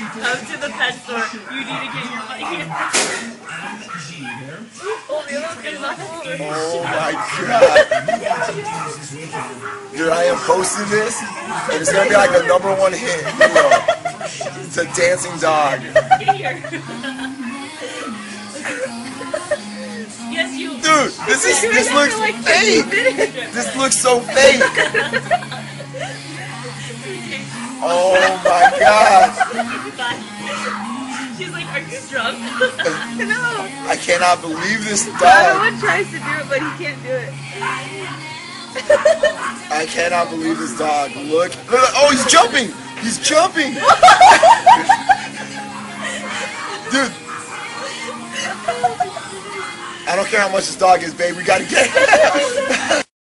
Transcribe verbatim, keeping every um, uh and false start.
Come to the pet store. You need to get your money. Oh, the other one's getting off the floor. Oh my god. Dude, I am posting this, and it's gonna be like a number one hit. It's a dancing dog. Get here. Yes, you. Dude, this is this looks fake. This looks so fake. Oh my god. She's like, are you drunk? No. I cannot believe this The other dog. one tries to do it, but he can't do it. I cannot believe this dog. Look. Look. Oh, he's jumping. He's jumping. Dude. I don't care how much this dog is, babe. We gotta get it.